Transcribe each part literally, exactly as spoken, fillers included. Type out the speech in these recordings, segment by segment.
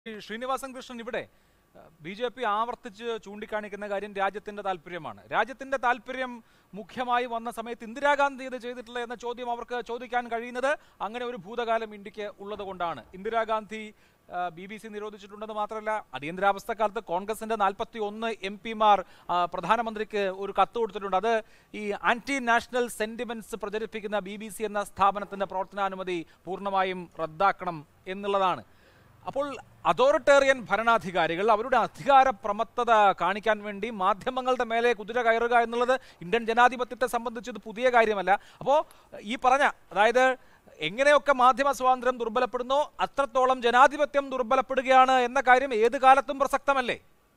ശ്രീനിവാസൻ കൃഷ്ണൻ ഇവിടെ B J P ആവർത്തിച്ച് ചൂണ്ടിക്കാണിക്കുന്ന കാര്യം രാജ്യത്തിന്റെ താല്പര്യമാണ്. രാജ്യത്തിന്റെ താല്പര്യം മുഖ്യമായി വന്ന സമയത്ത് ഇന്ദിരാഗാന്ധി ഇത് ചെയ്തിട്ടില്ല എന്ന ചോദ്യം അവർക്ക് ചോദിക്കാൻ കഴിയുന്നത് അങ്ങനെ ഒരു ഭൂതകാലം ഇന്ത്യക്ക് ഉള്ളത് കൊണ്ടാണ്. ഇന്ദിരാഗാന്ധി ബി ബി സി നിരോധിച്ചിട്ടുണ്ടെന്ന് മാത്രമല്ല, അടിയന്തരാവസ്ഥക്കാലത്ത് കോൺഗ്രസിന്റെ നാൽപ്പത്തി ഒന്ന് എം പിമാർ പ്രധാനമന്ത്രിക്ക് ഒരു കത്ത് കൊടുത്തിട്ടുണ്ട്. അത് ഈ ആന്റി നാഷണൽ സെന്റിമെന്റ്സ് പ്രചരിപ്പിക്കുന്ന ബി ബി സി എന്ന സ്ഥാപനത്തിന്റെ പ്രവർത്തനാനുമതി പൂർണ്ണമായും റദ്ദാക്കണം എന്നുള്ളതാണ്. അപ്പോൾ അതോറിറ്റേറിയൻ ഭരണാധികാരികൾ അവരുടെ അധികാര പ്രമത്തത കാണിക്കാൻ വേണ്ടി മാധ്യമങ്ങളുടെ മേലെ കുതിര കയറുക എന്നുള്ളത് ഇന്ത്യൻ ജനാധിപത്യത്തെ സംബന്ധിച്ച് ഇത് പുതിയ കാര്യമല്ല. അപ്പോൾ ഈ പറഞ്ഞ, അതായത് എങ്ങനെയൊക്കെ മാധ്യമ സ്വാതന്ത്ര്യം ദുർബലപ്പെടുന്നോ അത്രത്തോളം ജനാധിപത്യം ദുർബലപ്പെടുകയാണ് എന്ന കാര്യം ഏത് കാലത്തും പ്രസക്തമല്ലേ?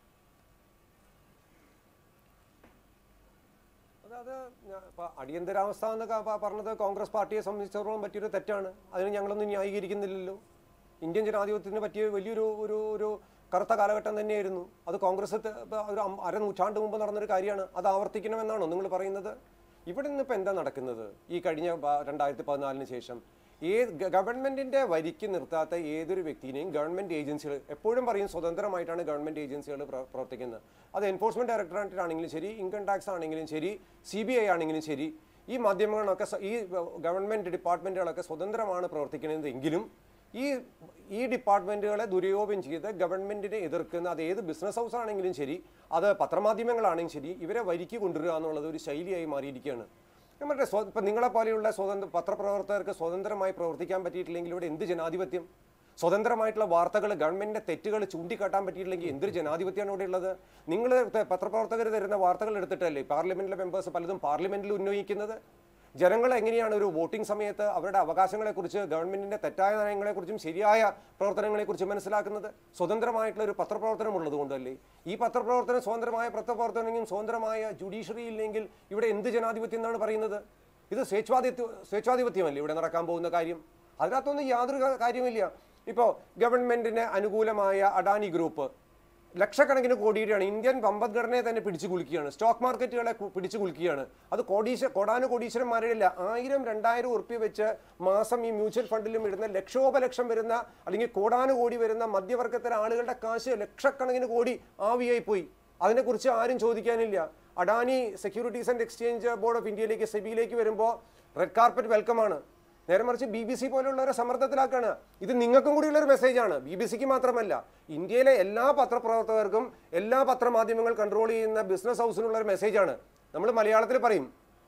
അതായത് അടിയന്തരാവസ്ഥ എന്നൊക്കെ പറഞ്ഞത് കോൺഗ്രസ് പാർട്ടിയെ സംബന്ധിച്ചിടത്തോളം പറ്റിയൊരു തെറ്റാണ്. അതിന് ഞങ്ങളൊന്നും ന്യായീകരിക്കുന്നില്ലല്ലോ. ഇന്ത്യൻ ജനാധിപത്യത്തിന് പറ്റിയ വലിയൊരു ഒരു ഒരു കറുത്ത കാലഘട്ടം തന്നെയായിരുന്നു അത്. കോൺഗ്രസ് ഒരു അര നൂറ്റാണ്ട് മുമ്പ് നടന്നൊരു കാര്യമാണ്. അത് ആവർത്തിക്കണമെന്നാണോ നിങ്ങൾ പറയുന്നത്? ഇവിടെ നിന്ന് ഇപ്പോൾ എന്താ നടക്കുന്നത്? ഈ കഴിഞ്ഞ രണ്ടായിരത്തി പതിനാലിന് ശേഷം ഏത് ഗവൺമെൻറ്റിൻ്റെ വരിക്ക് നിർത്താത്ത ഏതൊരു വ്യക്തിനെയും ഗവൺമെൻറ് ഏജൻസികൾ എപ്പോഴും പറയും സ്വതന്ത്രമായിട്ടാണ് ഗവൺമെൻറ് ഏജൻസികൾ പ്രവർത്തിക്കുന്നത്. അത് എൻഫോഴ്സ്മെൻറ്റ് ഡയറക്ടറേറ്റ് ആണെങ്കിലും ശരി, ഇൻകം ടാക്സ് ആണെങ്കിലും ശരി, സി ബി ഐ ആണെങ്കിലും ശരി, ഈ മാധ്യമങ്ങളൊക്കെ ഈ ഗവൺമെൻറ് ഡിപ്പാർട്ട്മെൻറ്റുകളൊക്കെ സ്വതന്ത്രമാണ് പ്രവർത്തിക്കുന്നതെങ്കിലും ഈ ഈ ഡിപ്പാർട്ട്മെൻറ്റുകളെ ദുരുപയോഗം ചെയ്ത് ഗവൺമെൻറ്റിനെ എതിർക്കുന്ന, അത് ഏത് ബിസിനസ് ഹൗസ് ആണെങ്കിലും ശരി, അത് പത്രമാധ്യമങ്ങളാണെങ്കിലും ശരി, ഇവരെ വരിക്ക് കൊണ്ടുവരിക എന്നുള്ളത് ഒരു ശൈലിയായി മാറിയിരിക്കുകയാണ്. നമ്മുടെ സ്വ ഇപ്പം നിങ്ങളെപ്പോലെയുള്ള സ്വതന്ത്ര പത്രപ്രവർത്തകർക്ക് സ്വതന്ത്രമായി പ്രവർത്തിക്കാൻ പറ്റിയിട്ടില്ലെങ്കിൽ ഇവിടെ എന്ത് ജനാധിപത്യം? സ്വതന്ത്രമായിട്ടുള്ള വാർത്തകൾ, ഗവൺമെൻറ്റിൻ്റെ തെറ്റുകൾ ചൂണ്ടിക്കാട്ടാൻ പറ്റിയിട്ടില്ലെങ്കിൽ എന്തൊരു ജനാധിപത്യമാണ് ഇവിടെ ഉള്ളത്? നിങ്ങൾ പത്രപ്രവർത്തകർ തരുന്ന വാർത്തകൾ എടുത്തിട്ടല്ലേ പാർലമെൻറ്റിലെ മെമ്പേഴ്സ് പലതും പാർലമെൻറ്റിൽ ഉന്നയിക്കുന്നത്? ജനങ്ങൾ എങ്ങനെയാണ് ഒരു വോട്ടിംഗ് സമയത്ത് അവരുടെ അവകാശങ്ങളെക്കുറിച്ച്, ഗവൺമെൻറ്റിൻ്റെ തെറ്റായ നയങ്ങളെക്കുറിച്ചും ശരിയായ പ്രവർത്തനങ്ങളെക്കുറിച്ചും മനസ്സിലാക്കുന്നത്? സ്വതന്ത്രമായിട്ടുള്ള ഒരു പത്രപ്രവർത്തനം ഉള്ളത് കൊണ്ടല്ലേ. ഈ പത്രപ്രവർത്തനം സ്വതന്ത്രമായ പത്രപ്രവർത്തനമെങ്കിലും സ്വതന്ത്രമായ ജുഡീഷ്യറി ഇല്ലെങ്കിൽ ഇവിടെ എന്ത് ജനാധിപത്യം എന്നാണ് പറയുന്നത്? ഇത് സ്വേച്ഛാധിപത്യ സ്വേച്ഛാധിപത്യമല്ലേ ഇവിടെ നടക്കാൻ പോകുന്ന കാര്യം? അതിനകത്തൊന്നും യാതൊരു കാര്യമില്ല. ഇപ്പോൾ ഗവൺമെൻറ്റിന് അനുകൂലമായ അഡാനി ഗ്രൂപ്പ് ലക്ഷക്കണക്കിന് കോടിയുടെയാണ് ഇന്ത്യൻ സമ്പദ്ഘടനയെ തന്നെ പിടിച്ചു കുലുക്കുകയാണ്, സ്റ്റോക്ക് മാർക്കറ്റുകളെ പിടിച്ചു കുലുക്കുകയാണ്. അത് കോടീശ കോടാനു കോടീശ്വരന്മാരില്ല, ആയിരം രണ്ടായിരം ഉറുപ്പ്യ വെച്ച് മാസം ഈ മ്യൂച്വൽ ഫണ്ടിലും ഇടുന്ന ലക്ഷോപലക്ഷം വരുന്ന അല്ലെങ്കിൽ കോടാനു കോടി വരുന്ന മധ്യവർഗത്തിലെ ആളുകളുടെ കാശ് ലക്ഷക്കണക്കിന് കോടി ആവിയായി പോയി. അതിനെക്കുറിച്ച് ആരും ചോദിക്കാനില്ല. Adani securities and exchange board of ഇന്ത്യയിലേക്ക് സെബിയിലേക്ക് വരുമ്പോൾ റെഡ് കാർപ്പറ്റ് വെൽക്കമാണ്. നേരെ മറിച്ച് ബി ബി സി പോലുള്ളവരെ സമ്മർദ്ദത്തിലാക്കാണ്. ഇത് നിങ്ങൾക്കും കൂടിയുള്ളൊരു മെസ്സേജാണ്, ബി ബി സിക്ക് മാത്രമല്ല, ഇന്ത്യയിലെ എല്ലാ പത്രപ്രവർത്തകർക്കും എല്ലാ പത്രമാധ്യമങ്ങൾ കൺട്രോൾ ചെയ്യുന്ന ബിസിനസ് ഹൗസിനുള്ളൊരു മെസ്സേജാണ്. നമ്മൾ മലയാളത്തിൽ പറയും,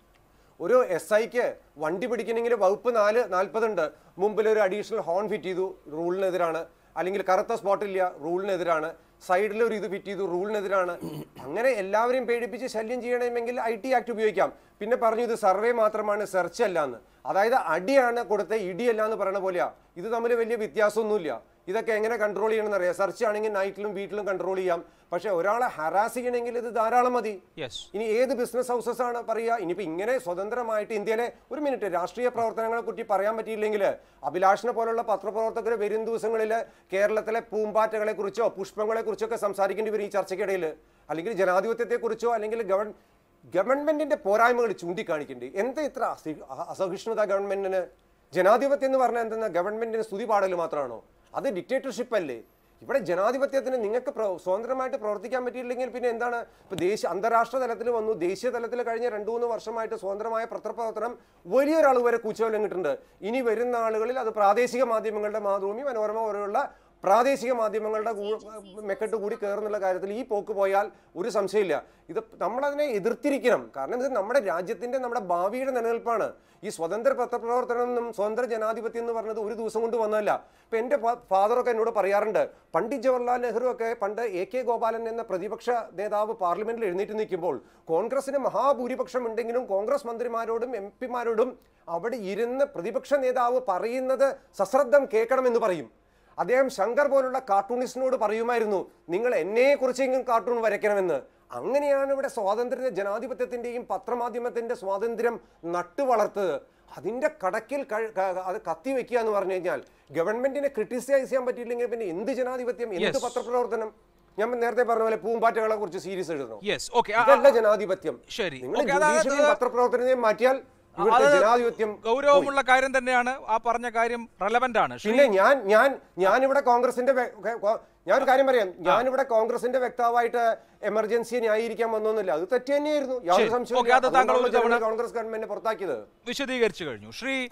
ഒരു എസ് ഐക്ക് വണ്ടി പിടിക്കണമെങ്കിൽ വകുപ്പ് നാല് നാൽപ്പതുണ്ട്, മുമ്പിൽ ഒരു അഡീഷണൽ ഹോൺ ഫിറ്റ് ചെയ്തു, റൂളിനെതിരാണ്. അല്ലെങ്കിൽ കറുത്ത സ്പോട്ടില്ല, റൂളിനെതിരാണ്. സൈഡിൽ ഒരു ഇത് ഫിറ്റ് ചെയ്തു, റൂളിനെതിരാണ്. അങ്ങനെ എല്ലാവരെയും പേടിപ്പിച്ച് ശല്യം ചെയ്യണമെങ്കിൽ ഐ ടി ആക്ട് ഉപയോഗിക്കാം. പിന്നെ പറഞ്ഞു ഇത് സർവേ മാത്രമാണ്, സെർച്ച് അല്ല എന്ന്. അതായത് അടിയാണ് കൊടുത്ത ഇടിയല്ല എന്ന് പറയുന്ന പോലെയാ. ഇത് തമ്മിൽ വലിയ വ്യത്യാസമൊന്നുമില്ല. ഇതൊക്കെ എങ്ങനെ കൺട്രോൾ ചെയ്യണമെന്ന് അറിയാം. സെർച്ച് ആണെങ്കിൽ നൈറ്റിലും വീട്ടിലും കൺട്രോൾ ചെയ്യാം. പക്ഷെ ഒരാളെ ഹറാസ് ചെയ്യണമെങ്കിൽ ഇത് ധാരാളം മതി. ഇനി ഏത് ബിസിനസ് ഹൗസസ് ആണ് പറയുക? ഇനിയിപ്പോൾ ഇങ്ങനെ സ്വതന്ത്രമായിട്ട് ഇന്ത്യയിലെ ഒരു മിനിറ്റ് രാഷ്ട്രീയ പ്രവർത്തനങ്ങളെ കുറിച്ച് പറയാൻ പറ്റിയില്ലെങ്കിൽ അഭിലാഷിനെ പോലുള്ള പത്രപ്രവർത്തകർ വരും ദിവസങ്ങളിൽ കേരളത്തിലെ പൂമ്പാറ്റകളെ കുറിച്ചോ പുഷ്പങ്ങളെ കുറിച്ചൊക്കെ സംസാരിക്കേണ്ടി വരും ഈ ചർച്ചയ്ക്കിടയിൽ. അല്ലെങ്കിൽ ജനാധിപത്യത്തെക്കുറിച്ചോ അല്ലെങ്കിൽ ഗവൺ ഗവൺമെന്റിന്റെ പോരായ്മകൾ ചൂണ്ടിക്കാണിക്കേണ്ടി. എന്താ ഇത്ര അസഹിഷ്ണുത ഗവൺമെന്റിന്? ജനാധിപത്യം എന്ന് പറഞ്ഞാൽ എന്തെന്നാ? ഗവൺമെന്റിന് സ്തുതി പാടൽ മാത്രമാണോ? അത് ഡിക്റ്റേറ്റർഷിപ്പ് അല്ലേ? ഇവിടെ ജനാധിപത്യത്തിന് നിങ്ങൾക്ക് സ്വതന്ത്രമായിട്ട് പ്രവർത്തിക്കാൻ പറ്റിയില്ലെങ്കിൽ പിന്നെ എന്താണ്? ഇപ്പോൾ ദേശീയ അന്താരാഷ്ട്ര തലത്തിൽ വന്നു, ദേശീയ തലത്തിൽ കഴിഞ്ഞ രണ്ടു മൂന്ന് വർഷമായിട്ട് സ്വതന്ത്രമായ പത്രപ്രവർത്തനം വലിയൊരാൾ വരെ കൂച്ചുവലം കിട്ടുന്നുണ്ട്. ഇനി വരുന്ന ആളുകളിൽ അത് പ്രാദേശിക മാധ്യമങ്ങളുടെ മാതൃഭൂമി, മനോരമ പോലെയുള്ള പ്രാദേശിക മാധ്യമങ്ങളുടെ മെക്കെട്ട് കൂടി കയറുന്നുള്ള കാര്യത്തിൽ ഈ പോക്ക് പോയാൽ ഒരു സംശയമില്ല. ഇത് നമ്മളതിനെ എതിർത്തിരിക്കണം. കാരണം ഇത് നമ്മുടെ രാജ്യത്തിൻ്റെ നമ്മുടെ ഭാവിയുടെ നിലനിൽപ്പാണ്. ഈ സ്വതന്ത്ര പത്രപ്രവർത്തനം എന്നും സ്വതന്ത്ര ജനാധിപത്യം എന്ന് പറഞ്ഞത് ഒരു ദിവസം കൊണ്ട് വന്നതല്ല. ഇപ്പം എൻ്റെ ഫാദറൊക്കെ എന്നോട് പറയാറുണ്ട്, പണ്ഡിറ്റ് ജവഹർലാൽ നെഹ്റു ഒക്കെ പണ്ട് എ കെ ഗോപാലൻ എന്ന പ്രതിപക്ഷ നേതാവ് പാർലമെന്റിൽ എഴുന്നേറ്റ് നിൽക്കുമ്പോൾ കോൺഗ്രസിന് മഹാഭൂരിപക്ഷം ഉണ്ടെങ്കിലും കോൺഗ്രസ് മന്ത്രിമാരോടും എം പിമാരോടും അവിടെ ഇരുന്ന് പ്രതിപക്ഷ നേതാവ് പറയുന്നത് സശ്രദ്ധം കേൾക്കണമെന്ന് പറയും. അദ്ദേഹം ശങ്കർ പോലുള്ള കാർട്ടൂണിസ്റ്റിനോട് പറയുമായിരുന്നു, നിങ്ങൾ എന്നെക്കുറിച്ചെങ്കിലും കാർട്ടൂൺ വരയ്ക്കണമെന്ന്. അങ്ങനെയാണ് ഇവിടെ സ്വാതന്ത്ര്യ ജനാധിപത്യത്തിൻ്റെയും പത്രമാധ്യമത്തിൻ്റെ സ്വാതന്ത്ര്യം നട്ടുവളർത്തത്. അതിൻ്റെ കടക്കിൽ അത് കത്തിവെക്കുക എന്ന് പറഞ്ഞു കഴിഞ്ഞാൽ ഗവൺമെന്റിനെ ക്രിട്ടിസൈസ് ചെയ്യാൻ പറ്റിയില്ലെങ്കിൽ പിന്നെ എന്ത് ജനാധിപത്യം, എന്ത് പത്രപ്രവർത്തനം? ഞാൻ നേരത്തെ പറഞ്ഞ പോലെ പൂമ്പാറ്റകളെ കുറിച്ച് സീരീസ് എഴുതണം, ഇതല്ല ജനാധിപത്യം. നിങ്ങൾ പത്രപ്രവർത്തനത്തെ മാറ്റിയാൽ ഇവിടുത്തെ ജനാധിപത്യം ഗൗരവമുള്ള കാര്യം തന്നെയാണ്. ആ പറഞ്ഞ കാര്യം റെലവന്റ് ആണ്. പിന്നെ ഞാൻ ഞാൻ ഞാനിവിടെ കോൺഗ്രസിന്റെ ഞാനൊരു കാര്യം പറയാം, ഞാനിവിടെ കോൺഗ്രസിന്റെ വ്യക്താവായിട്ട് എമർജൻസി ന്യായീകരിക്കാൻ വന്നൊന്നുമില്ല. അത് തെറ്റ് തന്നെയായിരുന്നു, യാതൊരു സംശയവും. കോൺഗ്രസ് ഗവൺമെന്റിനെ പുറത്താക്കിയത് വിശദീകരിച്ചു കഴിഞ്ഞു. ശ്രീ